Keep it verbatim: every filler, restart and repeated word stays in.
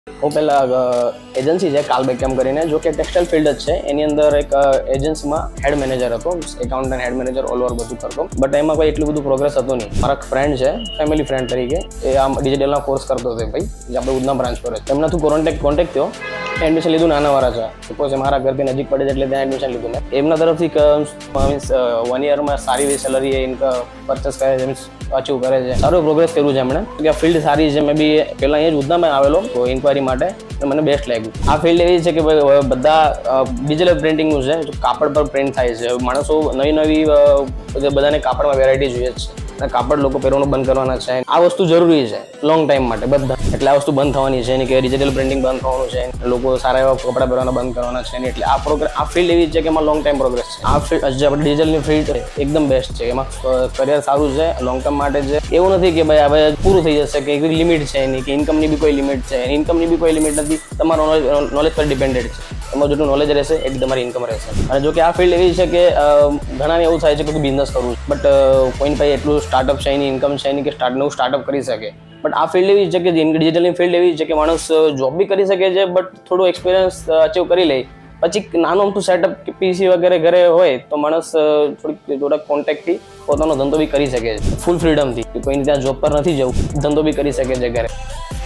હું પહેલા એજન્સી છે કાલબેકેમ કરીને, જો કે ટેક્સટાઇલ ફિલ્ડ જ છે. એની અંદર એક એજન્સીમાં હેડ મેનેજર હતો, accountant head manager all over બધું કરતો. બટ એમાં કોઈ એટલું બધું પ્રોગ્રેસ હતું નહીં. મારા ફ્રેન્ડ છે, ફેમિલી ફ્રેન્ડ તરીકે, એ આમ ડિજિટલના કોર્સ કરતો હતો ભાઈ, જે આપણે ઉધના બ્રાન્ચ પર છે. એમનાથી કોન્ટેક્ટ કોન્ટેક્ટ થયો, એડમિશન લીધું નાનાવાળા છે, સપોઝ મારા ઘરથી નજીક પડે છે એટલે ત્યાં એડમિશન લીધું મેં. એમના તરફથી મીન્સ વન યરમાં સારી એવી સેલરી એ પરચેસ કરે છે, મીન્સ અચીવ કરે છે, સારું પ્રોગ્રેસ કર્યું છે એમણે. કે ફિલ્ડ સારી છે. મેં બી પહેલાં અહીંયા જ ઉધનામાં આવેલો તો ઇન્ક્વાયરી માટે, મને બેસ્ટ લાગ્યું. આ ફિલ્ડ એવી છે કે ભાઈ બધા ડિજિટલ પ્રિન્ટિંગનું છે, કાપડ પર પ્રિન્ટ થાય છે. માણસો નવી નવી બધાને કાપડમાં વેરાયટી જોઈએ છે, કાપડ લોકો પહેરવાનું બંધ કરવાના છે. આ વસ્તુ જરૂરી છે લોંગ ટાઈમ માટે બધા, એટલે આ વસ્તુ બંધ થવાની છે. કે ડિજિટલ પ્રિન્ટિંગ બંધ થવાનું છે, લોકો સારા એવા કપડા પહેરવાના બંધ કરવાના છે. એટલે આ પ્રોગ્રેસ આ ફિલ્ડ એવી છે કે એમાં લોંગ ટાઈમ પ્રોગ્રેસ છે. આ ફિલ્ડ જે આપણે ડિજિટલની ફિલ્ડ એકદમ બેસ્ટ છે, એમાં કરિયર સારું છે, લોંગ ટર્મ માટે છે. એવું નથી કે ભાઈ હવે પૂરું થઈ જશે, કે કોઈ લિમિટ છે એની, કે ઇન્કમની બી કોઈ લિમિટ છે. ઇન્કમની બી કોઈ લિમિટ નથી, તમારો નોલેજ પર ડિપેન્ડેડ છે. એમાં જેટલું નોલેજ રહેશે એટલી તમારી ઇન્કમ રહેશે. અને જો કે આ ફિલ્ડ એવી છે કે ઘણાને એવું થાય છે કે બિઝનેસ કરવું, બટ કોઈને ભાઈ એટલું સ્ટાર્ટઅપ છે એની ઇન્કમ છે એની કે સ્ટાર્ટ નવું સ્ટાર્ટઅપ કરી શકે. બટ આ ફિલ્ડ એવી છે કે ડિજિટલની ફિલ્ડ એવી છે કે માણસ જોબ બી કરી શકે છે, બટ થોડું એક્સપિરિયન્સ અચીવ કરી લે પછી નાનું અમથું સેટઅપ પીસી વગેરે ઘરે હોય તો માણસ થોડીક થોડાક કોન્ટેક્ટથી પોતાનો ધંધો બી કરી શકે છે ફૂલ ફ્રીડમથી. કોઈને ત્યાં જોબ પર નથી જવું, ધંધો બી કરી શકે છે ઘરે.